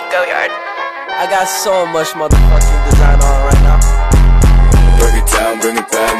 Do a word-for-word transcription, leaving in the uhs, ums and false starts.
Goyard. I got so much motherfucking design on right now. Break it down, bring it back.